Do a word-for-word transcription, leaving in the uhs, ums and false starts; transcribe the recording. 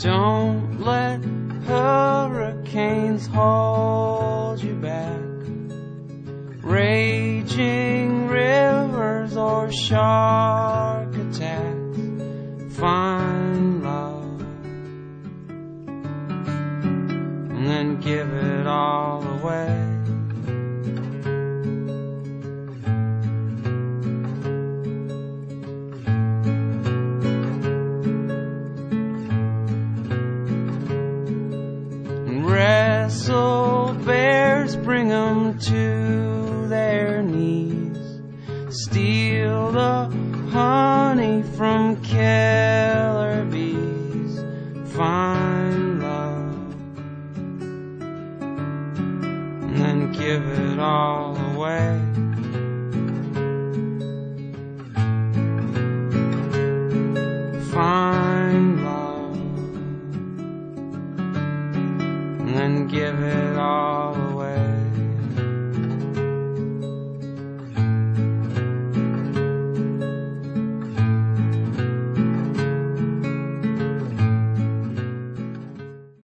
Don't let hurricanes hold you back, raging rivers or shark attacks. Find love and then give it all away. Wrestle bears, bring 'em to their knees. Steal the honey from killer bees. Find love and then give it all away. Find love and then give it all